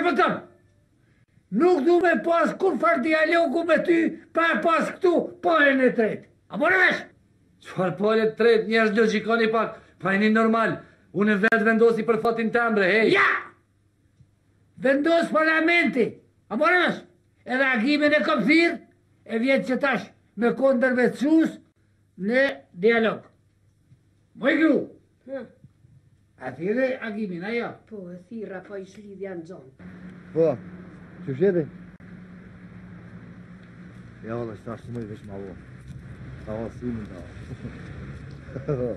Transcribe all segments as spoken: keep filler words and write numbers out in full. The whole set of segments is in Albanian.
më tëmë? Nuk du me pas kur far dialogu me ty, pa pas këtu palën e tretë. A më nëvesh? Qfar palën e tretë, njerës logjikoni pak, pa e një normal. Unë vetë vendosi për fatin tembre, hej. Ja! Vendos parlamenti. A më nëvesh? Edhe agimin e kom thirë, e vjetë që tash me kondërvecus në dialog. Moj gru. A thire agimin, ajo? Po, e thira, po i shlidhja në zonë. Po, që shjeti? Ja, valla, shtash të mëj vesh ma vo. Ta va simin ta.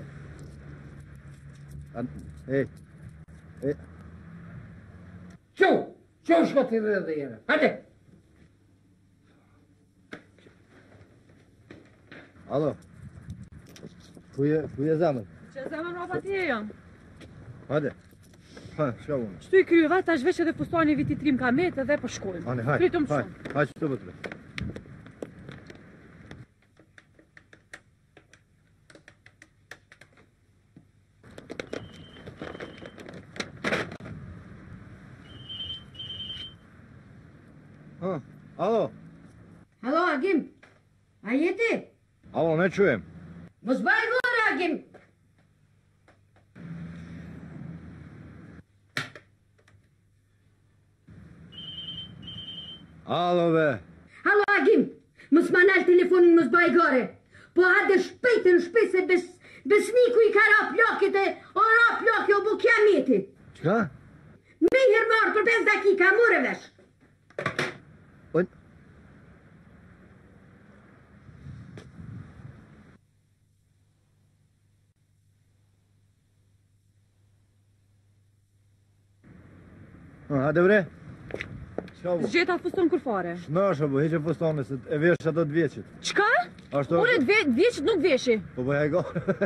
Ej, ej. Qo, qo shko të dhe dhe jere, hajde. Alo, ku je, ku je zemën? Që zemën rapa ti e jam. Hajde, ha, shka unë. Qëtu i kryva, ta shvesh edhe fustani vitit trim kamet edhe për shkojmë. Hane, hajde, Pritëm hajde, shumë. hajde, që të bëtëve. Ha, alo, Halo, Agim, a jeti? alo, ne qujem. Mos baj gore, Agim. Alo, be. Halo, Agim, mos manal telefonin, mos baj gore. Po hade shpejtën shpejt se bes, besniku i ka ra plakit e o ra plakit o bu kiameti. Qka? Me hermarë për pes dakika, more vesh. On... Hajde bre. Qa bu? Zgjeta fuston kur fare. Shnash apo, heqe fustane, se e vesh ato të vjeqit. Qka? Ashtu... Unë të vjeqit nuk veshi. Po bëja e go.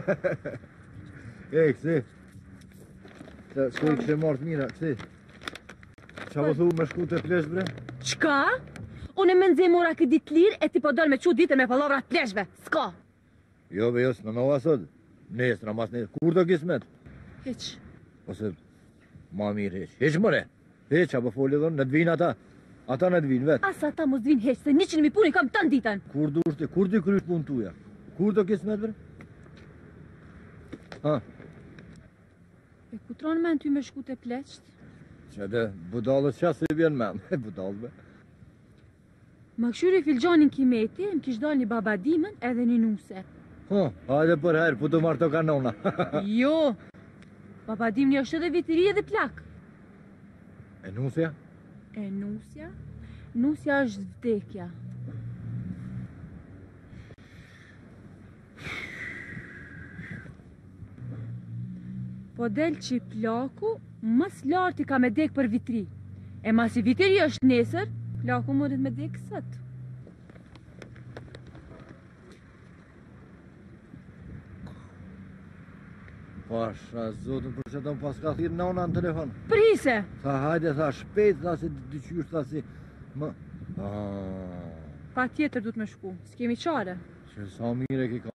E, kësi. Se shku i kështë martë mira, kësi. Qa po thu me shku të plesh bre? Qka? Unë e me nëzhe mora këtë ditë lirë e ti po dojnë me qu ditën me palavra të pleshve. Ska. Jo be, jo, s'në nova sot. Nesë, në mas nesë. Kur do kismet? Heq. Ose, ma mirë heq. Heq mëre. Heq, apo foli dhonë, në të vinë ata. Ata në të vinë vetë. Asa ata mos vinë heq, se një që në mi puni kam të në ditën. Kur du shte, kur di krysh pun tuja? Kur do kismet bre? Ha? E kutron me në ty me shku të pleqt? Që dhe budalët qa se vjen men, budalëve. Ma këshyri filgjanin kimeti, më kish dal një babadimen edhe një nuse. Ha, hajde për herë, pu të marrë të kanona. Jo, babadimni është edhe vitiri edhe plak. E nusja? E nusja? Nusja është vdekja. Po del që i plaku, mas larti ka me dek për vitri. E mas i vitiri është nesër, plaku mërit me dek sët. Pasha, zotën, për që të më pas ka thirë nona në telefon. Prise! Tha, hajde, tha, shpejt, tha, si dyqysh, tha, si... Më... Pa tjetër du të me shku, s'kemi qare. Që sa mire ki ka